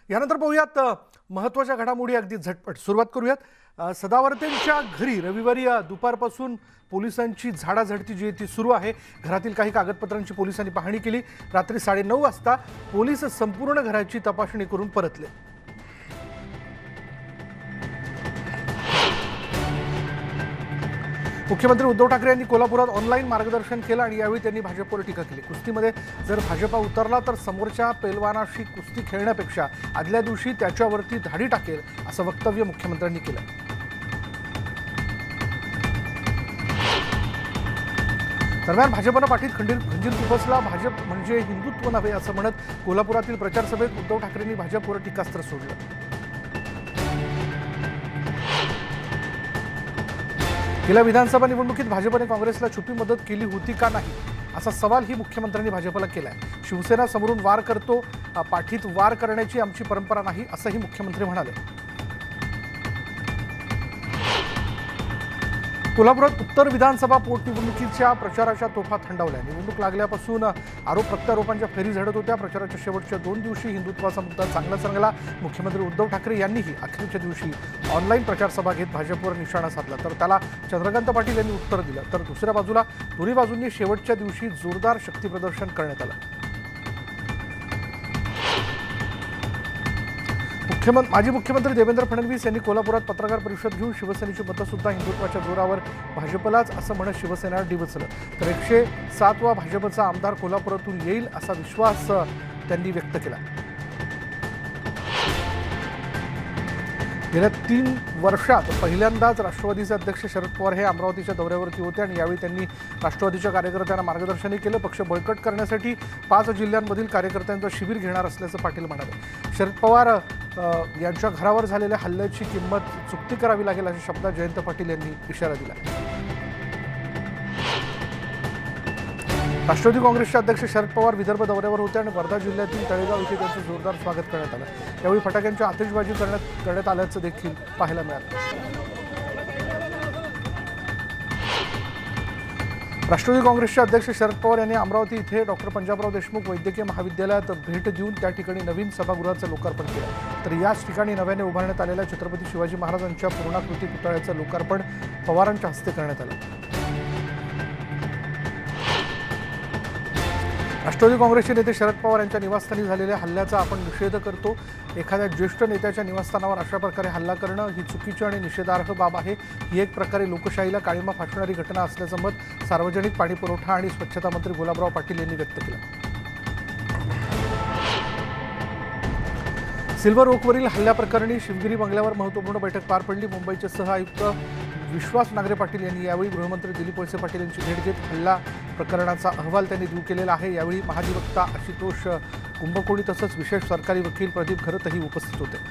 यानंतर पाहूयात महत्त्वाच्या घडामोडी अगदी झटपट सुरुवात करूयात। सदावर्तेंच्या घरी रविवारी दुपारपासून पोलिसांची झाडाझडती जी ती सुरू आहे। घरातील काही कागदपत्रांची पोलिसांनी पाहणी केली। रात्री 9:30 वाजता पोलीस संपूर्ण घराची तपासणी करून परतले। मुख्यमंत्री उद्धव ठाकरे यांनी कोल्हापुरात ऑनलाईन मार्गदर्शन केलं आणि यावेळी त्यांनी भाजपवर टीका केली। कुस्तीमध्ये जर भाजपा उतरला तर समोरच्या पैलवानाशी कुस्ती खेळण्यापेक्षा आदल्या दिवशी त्याच्यावरती धाडी टाकेल असं वक्तव्य मुख्यमंत्र्यांनी केलं। दरम्यान भाजपनं पाठीत खंजीर खुपसला। भाजप म्हणजे हिंदुत्व नव्हे असं म्हणत कोल्हापुरातील प्रचार सभेत उद्धव ठाकरेंनी भाजपवर टीकास्त्र सोडलं। गेल्या विधानसभा निवडणुकीत भाजपने काँग्रेसला छुपी मदत केली होती का नाही असा सवालही मुख्यमंत्र्यांनी भाजपला केलाय। शिवसेना समोरून वार करतो, पाठीत वार करण्याची आमची परंपरा नाही असंही मुख्यमंत्री म्हणाले। कोल्हापुरात उत्तर विधानसभा पोटनिवडणुकीच्या प्रचाराच्या तोफा थंडावल्या। निवडणूक लागल्यापासून आरोप प्रत्यारोपांच्या फेरी झडत होत्या। प्रचाराच्या शेवटच्या 2 दिवशी हिंदुत्वाचा मुद्दा चांगलाच रंगला। मुख्यमंत्री उद्धव ठाकरे यांनीही अखेरच्या दिवशी ऑनलाईन प्रचार सभा घेत भाजपवर निशाणा साधला, तर त्याला चंद्रकांत पाटील यांनी उत्तर दिलं। तर दुसऱ्या बाजूला दोन्ही बाजूंनी शेवटच्या दिवशी जोरदार शक्तीप्रदर्शन करण्यात आलं। माजी मुख्यमंत्री देवेंद्र फडणवीस यांनी कोल्हापुरात पत्रकार परिषद घेऊन शिवसेनेची मतं सुद्धा हिंदुत्वाच्या जोरावर भाजपलाच असं म्हणत शिवसेनेला डिवचलं। तर 107वा भाजपचा आमदार कोल्हापुरातून येईल असा विश्वास त्यांनी व्यक्त केला। गेल्या 3 वर्षात पहिल्यांदाच राष्ट्रवादीचे अध्यक्ष शरद पवार हे अमरावतीच्या दौऱ्यावरती होते आणि यावेळी त्यांनी राष्ट्रवादीच्या कार्यकर्त्यांना मार्गदर्शनही केलं। पक्ष बळकट करण्यासाठी 5 जिल्ह्यांमधील कार्यकर्त्यांचं शिबिर घेणार असल्याचं पाटील म्हणाले। शरद पवार यांच्या घरावर झालेल्या हल्ल्याची किंमत चुकती करावी लागेल अशा शब्दात जयंत पाटील यांनी इशारा दिला। राष्ट्रवादी काँग्रेसचे अध्यक्ष शरद पवार विदर्भ दौऱ्यावर होते आणि वर्धा जिल्ह्यातील तळेगाव इथे त्यांचं जोरदार स्वागत करण्यात आलं। यावेळी फटाक्यांची आतिषबाजी करण्यात आल्याचं देखील पाहायला मिळालं। राष्ट्रवादी काँग्रेसचे अध्यक्ष शरद पवार यांनी अमरावती इथे डॉक्टर पंजाबराव देशमुख वैद्यकीय महाविद्यालयात भेट देऊन त्या ठिकाणी नवीन सभागृहाचं लोकार्पण केलं। तर याच ठिकाणी नव्याने उभारण्यात आलेल्या छत्रपती शिवाजी महाराजांच्या पूर्णाकृती पुतळ्याचं लोकार्पण पवारांच्या हस्ते करण्यात आलं। राष्ट्रवादी काँग्रेसचे नेते शरद पवार यांच्या निवासस्थानी झालेल्या हल्ल्याचा आपण निषेध करतो। एखाद्या ज्येष्ठ नेत्याच्या निवासस्थानावर अशा प्रकारे हल्ला करणं ही चुकीची आणि निषेधार्ह बाब आहे। ही एक प्रकारे लोकशाहीला काळिमा फासणारी घटना असल्याचं मत सार्वजनिक पाणीपुरवठा आणि स्वच्छता मंत्री गुलाबराव पाटील यांनी व्यक्त केलं। सिल्वर ओकवरील हल्ल्याप्रकरणी शिवगिरी बंगल्यावर महत्त्वपूर्ण बैठक पार पडली। मुंबईचे सह आयुक्त विश्वास नागरे पाटील यांनी यावेळी गृहमंत्री दिलीप वळसे पाटील यांची भेट घेत हल्ला प्रकरणाचा अहवाल त्यांनी देऊ केलेला आहे। यावेळी महाधिवक्ता आशुतोष कुंभकोणी तसंच विशेष सरकारी वकील प्रदीप घरतही उपस्थित होते।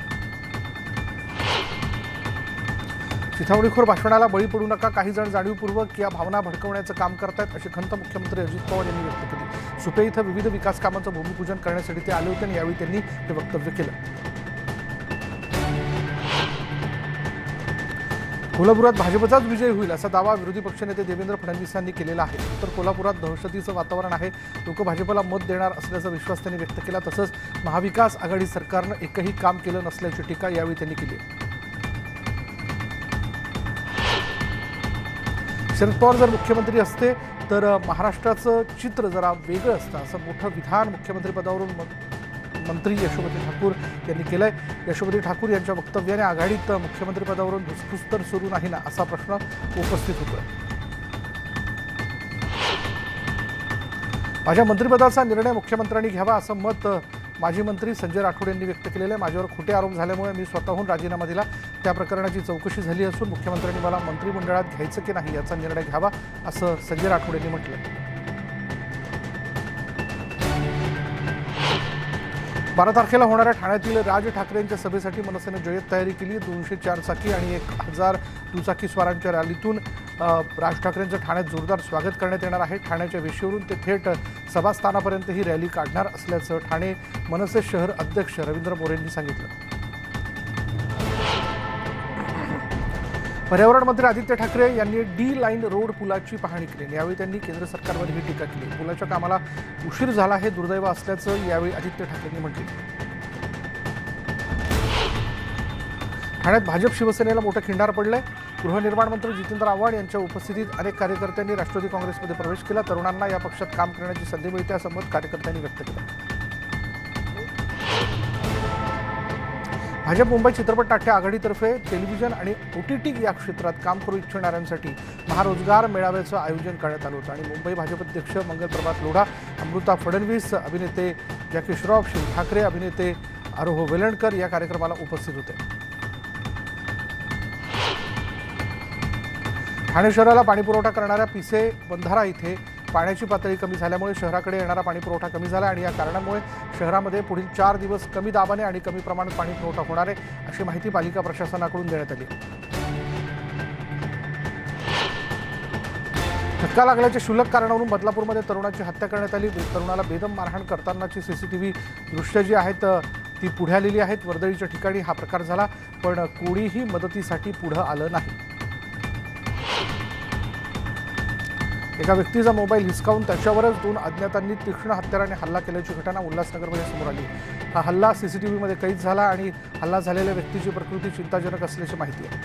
चिथावणीखोर भाषणाला बळी पडू नका, काही जण जाणीवपूर्वक या भावना भडकवण्याचं काम करतायत अशी खंत मुख्यमंत्री अजित पवार यांनी व्यक्त केली। सुपे इथं विविध विकास कामांचं भूमिपूजन करण्यासाठी ते आले होते आणि यावेळी त्यांनी हे वक्तव्य केलं। कोल्हापुरात भाजपचाच विजय होईल असा दावा विरोधी पक्षनेते देवेंद्र फडणवीस यांनी केलेला आहे। तर कोल्हापुरात दहशतीचं वातावरण आहे, लोक भाजपला मत देणार असल्याचा विश्वास त्यांनी व्यक्त केला। तसंच महाविकास आघाडी सरकारनं एकही काम केलं नसल्याची टीका यावेळी त्यांनी केली। शरद पवार जर मुख्यमंत्री असते तर महाराष्ट्राचं चित्र जरा वेगळं असतं असं मोठं विधान मुख्यमंत्रीपदावरून मंत्री यशोमती ठाकूर यांनी केलंय। यशोमती ठाकूर यांच्या वक्तव्याने आघाडीत मुख्यमंत्रीपदावरून धुसफूस तर सुरू नाही ना असा प्रश्न उपस्थित होतोय। माझ्या मंत्रिपदाचा निर्णय मुख्यमंत्र्यांनी घ्यावा असं मत माजी मंत्री संजय राठोड यांनी व्यक्त केलेलं आहे। माझ्यावर खोटे आरोप झाल्यामुळे मी स्वतःहून राजीनामा दिला। त्या प्रकरणाची चौकशी झाली असून मुख्यमंत्र्यांनी मला मंत्रिमंडळात घ्यायचं की नाही याचा निर्णय घ्यावा असं संजय राठोड यांनी म्हटलं। 12 तारखेला होणाऱ्या ठाण्यातील राज ठाकरेंच्या सभेसाठी मनसेने जय्यत तयारी केली। 204 चाकी आणि 1000 दुचाकी स्वारांच्या रॅलीतून राज ठाकरेंचं ठाण्यात जोरदार स्वागत करण्यात येणार आहे। ठाण्याच्या वेशीवरून ते थेट सभास्थानापर्यंत ही रॅली काढणार असल्याचं ठाणे मनसे शहर अध्यक्ष रवींद्र मोरे यांनी सांगितलं। पर्यावरण मंत्री आदित्य ठाकरे यांनी डी लाईन रोड पुलाची पाहणी केली। यावेळी त्यांनी केंद्र सरकारवर ही टीका केली। पुलाच्या कामाला उशीर झाला हे दुर्दैव असल्याचं यावेळी आदित्य ठाकरेंनी म्हटलं। ठाण्यात भाजप शिवसेनेला मोठं खिंडार पडलंय। गृहनिर्माण मंत्री जितेंद्र आव्हाड यांच्या उपस्थितीत अनेक कार्यकर्त्यांनी राष्ट्रवादी काँग्रेसमध्ये प्रवेश केला। तरुणांना या पक्षात काम करण्याची संधी मिळते असं मत कार्यकर्त्यांनी व्यक्त केलं। भाजप मुंबई चित्रपट नाट्य आघाडीतर्फे टेलिव्हिजन आणि OTT या क्षेत्रात काम करू इच्छिणाऱ्यांसाठी महारोजगार मेळाव्याचं आयोजन करण्यात आलं होतं आणि मुंबई भाजप अध्यक्ष मंगलप्रभात लोढा, अमृता फडणवीस, अभिनेते जॅकी श्रॉफ, शिव ठाकरे, अभिनेते आरोह वेलणकर या कार्यक्रमाला उपस्थित होते। ठाणे शहराला पाणीपुरवठा करणाऱ्या पिसे बंधारा इथे पाण्याची पातळी कमी झाल्यामुळे शहराकडे येणारा पाणीपुरवठा कमी झाला आणि या कारणामुळे शहरामध्ये पुढील 4 दिवस कमी दाबाने आणि कमी प्रमाणात पाणीपुरवठा होणार आहे अशी माहिती पालिका प्रशासनाकडून देण्यात आली। धक्का लागल्याच्या क्षुल्लक कारणावरून बदलापूरमध्ये तरुणाची हत्या करण्यात आली। तरुणाला बेदम मारहाण करतानाची CCTV दृश्य जी आहेत ती पुढे आलेली आहेत। वर्दळीच्या ठिकाणी हा प्रकार झाला पण कोणीही मदतीसाठी पुढे आलं नाही। एका व्यक्तीचा मोबाईल हिसकावून त्याच्यावरच 2 अज्ञातांनी तीक्ष्ण हत्याराने हल्ला केल्याची घटना उल्हासनगरमध्ये समोर आली। हा हल्ला CCTV मध्ये कैद झाला आणि हल्ला झालेल्या व्यक्तीची प्रकृती चिंताजनक असल्याची माहिती आहे।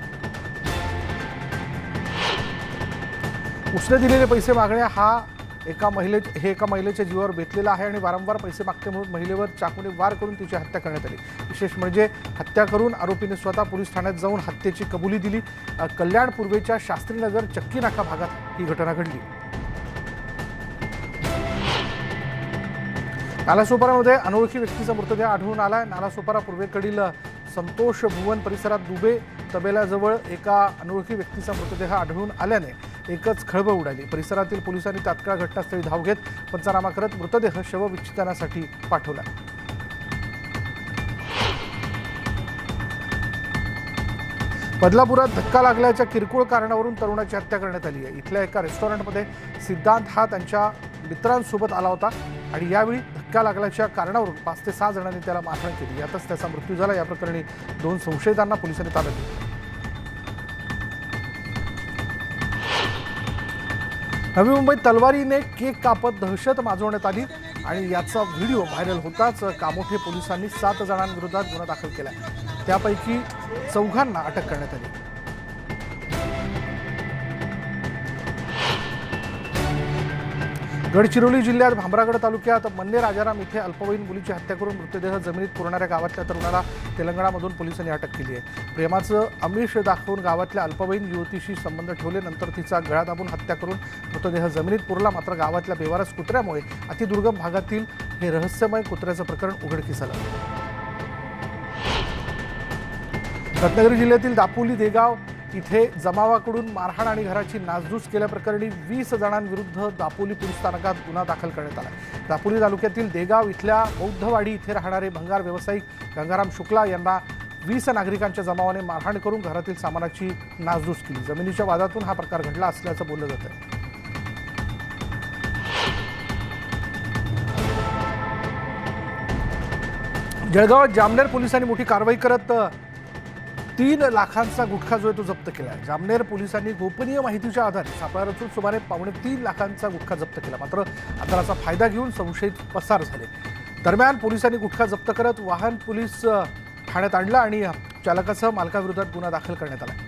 उसने दिलेले पैसे मागणे एका महिलेच्या जीवावर बेतलेला आहे आणि वारंवार पैसे मागते म्हणून महिलेवर चाकूने वार करून तिची हत्या करण्यात आली। विशेष म्हणजे हत्या करून आरोपीने स्वतः पोलीस ठाण्यात जाऊन हत्येची कबुली दिली। कल्याण पूर्वेच्या शास्त्रीनगर चक्की नाका भागात ही घटना घडली। नालासोपारामध्ये अनोळखी व्यक्तीचा मृतदेह आढळून आलाय। नालासोपारा पूर्वेकडील संतोष भुवन परिसरात दुबे तबेल्याजवळ एका अनोळखी व्यक्तीचा मृतदेह आढळून आल्याने एकच खळबळ उडाली। परिसरातील पोलिसांनी तात्काळ घटनास्थळी धाव घेत पंचनामा करत मृतदेह शवविच्छेदनासाठी पाठवला। बदलापुरात धक्का लागल्याच्या किरकोळ कारणावरून तरुणाची हत्या करण्यात आली आहे। इथल्या एका रेस्टॉरंटमध्ये सिद्धांत हा त्यांच्या मित्रांसोबत आला होता आणि यावेळी धक्का लागल्याच्या कारणावरून 5 ते 6 जणांनी त्याला मारहाण केली। यातच त्याचा मृत्यू झाला। या प्रकरणी 2 संशयितांना पोलिसांनी ताब्यात घेतलं। नवी मुंबईत तलवारीने केक कापत दहशत माजवण्यात आली आणि याचा व्हिडिओ व्हायरल होताच कामोठे पोलिसांनी 7 जणांविरोधात गुन्हा दाखल केला। त्यापैकी 4 अटक करण्यात आली। गडचिरोली जिल्ह्यात भामरागड तालुक्यात मन्ने राजाराम इथे अल्पवयीन मुलीची हत्या करून मृतदेह जमिनीत पुरणाऱ्या गावातल्या तरुणाला तेलंगणामधून पोलिसांनी अटक केली आहे। प्रेमाचं आमिष दाखवून गावातल्या अल्पवयीन युवतीशी संबंध ठेवले, नंतर तिचा गळा दाबून हत्या करून मृतदेह जमिनीत पुरला। मात्र गावातल्या बेवारस कुत्र्यामुळे अतिदुर्गम भागातील हे रहस्यमय कुत्र्याचं प्रकरण उघडकीस आलं। रत्नागिरी जिल्ह्यातील दापोली देगाव इथे जमावाकडून मारहाण आणि घराची नासधूस केल्याप्रकरणी 20 जणांविरुद्ध दापोली पोलीस स्थानकात गुन्हा दाखल करण्यात आला। दापोली तालुक्यातील देगाव इथल्या बौद्धवाडी इथे राहणारे भंगार व्यावसायिक गंगाराम शुक्ला यांना 20 नागरिकांच्या जमावाने मारहाण करून घरातील सामानाची नासधूस केली। जमिनीच्या वादातून हा प्रकार घडला असल्याचं बोललं जात आहे। जळगावात जामनेर पोलिसांनी मोठी कारवाई करत 3 लाखांचा गुटखा जो आहे तो जप्त केला आहे। जामनेर पोलिसांनी गोपनीय माहितीच्या आधारे सापळा रचून सुमारे 3.25 लाखांचा गुटखा जप्त केला। मात्र अंतराचा फायदा घेऊन संशयित पसार झाले। दरम्यान पोलिसांनी गुटखा जप्त करत वाहन पोलीस ठाण्यात आणलं आणि चालकासह मालकाविरोधात गुन्हा दाखल करण्यात आला।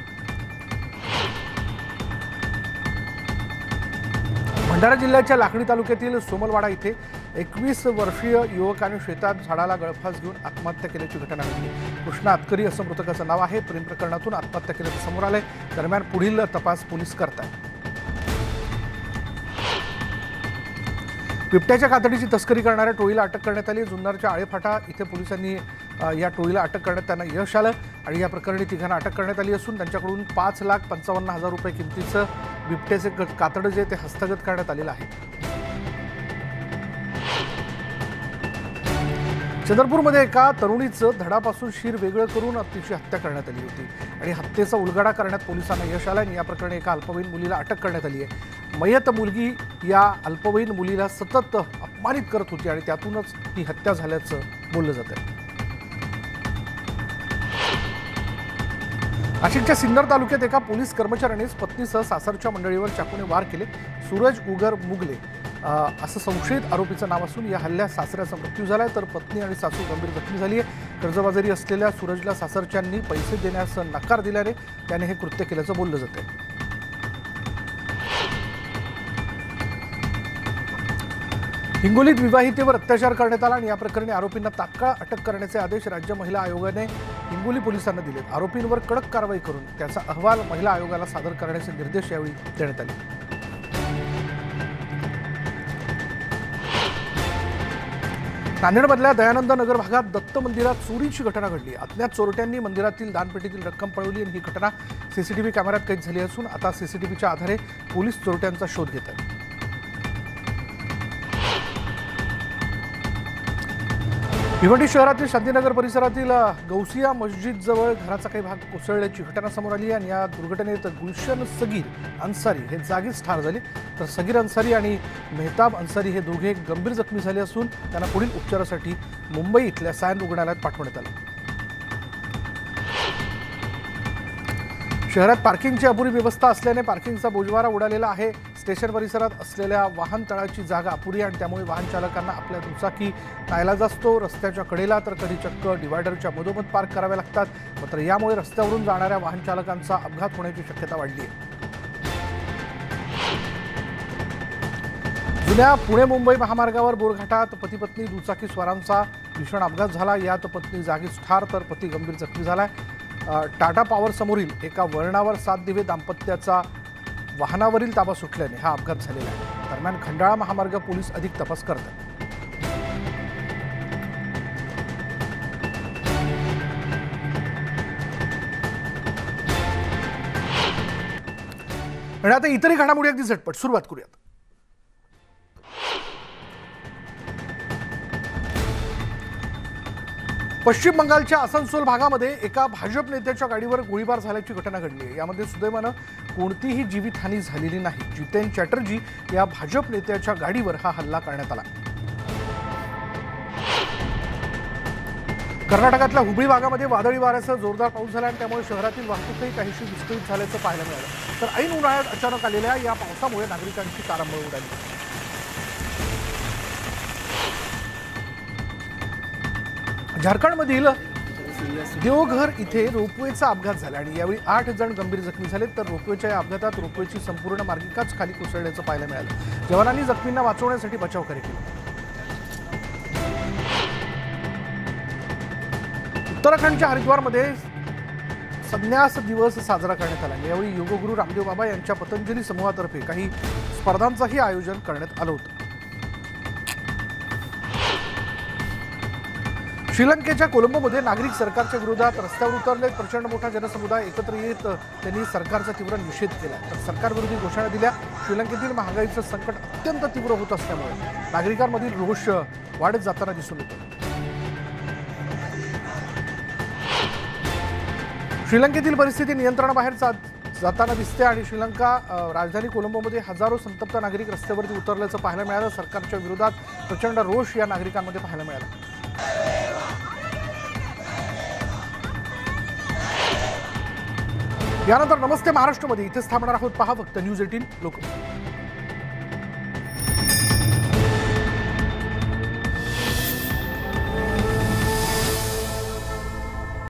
भंडारा जिल्ह्याच्या लाखणी तालुक्यातील सोमलवाडा इथे 21 वर्षीय युवकाने शेतात झाडाला गळफास घेऊन आत्महत्या केल्याची घटना घडली। कृष्णा अतकरी असं मृतकाचं नाव आहे। प्रेम प्रकरणातून आत्महत्या केल्याचं समोर आलंय। दरम्यान पुढील तपास पोलीस करतात। बिबट्याच्या कातडीची तस्करी करणाऱ्या टोळीला अटक करण्यात आली। जुन्नरच्या आळेफाटा इथे पोलिसांनी या टोळीला अटक करण्यात त्यांना यश आलं आणि या प्रकरणी 3 अटक करण्यात आली असून त्यांच्याकडून 5,55,000 रुपये किमतीचं बिबट्याचे कातडं जे ते हस्तगत करण्यात आलेलं आहे। चंद्रपूरमध्ये एका तरुणीचं धडापासून शीर वेगळं करून तिची हत्या करण्यात आली होती आणि हत्येचा उलगडा करण्यात पोलिसांना यश आलं आणि या प्रकरणी एका अल्पवयीन मुलीला अटक करण्यात आली आहे। मयत मुलगी या अल्पवयीन मुलीला सतत अपमानित करत होती आणि त्यातूनच ही हत्या झाल्याचं बोललं जात आहे। नाशिकच्या सिन्नर तालुक्यात एका पोलीस कर्मचाऱ्यानेच पत्नीसह सासरच्या मंडळीवर चाकूने वार केले। सूरज उगर मुगले असं संशयित आरोपीचं नाव असून या हल्ल्यात सासऱ्याचा मृत्यू झाला तर पत्नी आणि सासू गंभीर जखमी झाली आहे। कर्जबाजारी असलेल्या सूरजला सासरच्यांनी पैसे देण्यास नकार दिल्याने त्याने हे कृत्य केल्याचं बोललं जातंय। हिंगोलीत विवाहितेवर अत्याचार करण्यात आला आणि या प्रकरणी आरोपींना तात्काळ अटक करण्याचे आदेश राज्य महिला आयोगाने हिंगोली पोलिसांना दिलेत। आरोपींवर कडक कारवाई करून त्याचा अहवाल महिला आयोगाला सादर करण्याचे निर्देश यावेळी देण्यात आले। नांदेडमधल्या दयानंद नगर भागात दत्त मंदिरात चोरीची घटना घडली। अज्ञात चोरट्यांनी मंदिरातील दानपेटीतील रक्कम पळवली आणि ही घटना सीसीटीव्ही कॅमेऱ्यात कैद झाली असून आता सीसीटीव्हीच्या आधारे पोलीस चोरट्यांचा शोध घेत आहेत। भिवंडी शहरातील शांतीनगर परिसरातील गौसिया मस्जिद जवळ घराचा काही भाग कोसळल्याची घटना समोर आली आणि या दुर्घटनेत गुलशन सगीर अन्सारी हे जागीच ठार झाले तर सगीर अन्सारी आणि मेहताब अन्सारी हे दोघे गंभीर जखमी झाले असून त्यांना पुढील उपचारासाठी मुंबई इथल्या सायन रुग्णालयात पाठवण्यात आलं। शहरात पार्किंगची अपुरी व्यवस्था असल्याने पार्किंगचा बोजवारा उडालेला आहे। स्टेशन परिसरात असलेल्या वाहन तळाची जागा अपुरी आणि त्यामुळे वाहन चालकांना आपल्या दुचाकी नाईलाज असतो। रस्त्याच्या कडेला तर कधी चक्क डिवायडरच्या मधोमध पार्क कराव्या लागतात। मात्र यामुळे रस्त्यावरून जाणाऱ्या वाहन चालकांचा अपघात होण्याची शक्यता वाढली आहे। जुन्या पुणे मुंबई महामार्गावर बोरघाटात पती पत्नी दुचाकी स्वारांचा भीषण अपघात झाला। यात पत्नी जागीच ठार तर पती गंभीर जखमी झालाय। टाटा पॉवर समोरील एका वळणावर 7 दिवे दाम्पत्याचा वाहनावरील ताबा सुटल्याने हा अपघात झालेला आहे। दरम्यान खंडाळा महामार्ग पोलीस अधिक तपास करतात। आणि आता इतरही घडामोडी अगदी झटपट सुरुवात करूयात। पश्चिम बंगालच्या आसनसोल भागामध्ये एका भाजप नेत्याच्या गाडीवर गोळीबार झाल्याची घटना घडली आहे। यामध्ये सुदैवानं कोणतीही जीवितहानी झालेली नाही। जितेन चॅटर्जी या भाजप नेत्याच्या गाडीवर हा हल्ला करण्यात आला। कर्नाटकातल्या हुबळी भागामध्ये वादळी वाऱ्यासह जोरदार पाऊस झाला आणि त्यामुळे शहरातील वाहतूकही काहीशी विस्कळीत झाल्याचं पाहायला मिळालं। तर ऐन उन्हाळ्यात अचानक आलेल्या या पावसामुळे नागरिकांची तारांबळ उडाली। झारखंडमधील देवघर इथे रोपवेचा अपघात झाला आणि यावेळी 8 जण गंभीर जखमी झाले तर रोपवेच्या या अपघातात रोपवेची संपूर्ण मार्गिकाच खाली कोसळल्याचं पाहायला मिळालं। जवानांनी जखमींना वाचवण्यासाठी बचावकार्य केले। उत्तराखंडच्या हरिद्वारमध्ये संन्यास दिवस साजरा करण्यात आला। यावेळी योगगुरू रामदेव बाबा यांच्या पतंजली समूहातर्फे काही स्पर्धांचंही आयोजन करण्यात आलं होतं। श्रीलंकेच्या कोलंबोमध्ये नागरिक सरकारच्या विरोधात रस्त्यावर उतरले। प्रचंड मोठा जनसमुदाय एकत्र येत त्यांनी सरकारचा तीव्र निषेध केला तर सरकारविरोधी घोषणा दिल्या। श्रीलंकेतील महागाईचं संकट अत्यंत तीव्र होत असल्यामुळे नागरिकांमधील रोष वाढत जाताना दिसून येतो। श्रीलंकेतील परिस्थिती नियंत्रणाबाहेर जाताना दिसते आणि श्रीलंका राजधानी कोलंबोमध्ये हजारो संतप्त नागरिक रस्त्यावरती उतरल्याचं पाहायला मिळालं। सरकारच्या विरोधात प्रचंड रोष या नागरिकांमध्ये पाहायला मिळाला। यानंतर नमस्ते महाराष्ट्रमध्ये इथेच थांबणार आहोत। पहा फक्त न्यूज 18 लोकमत।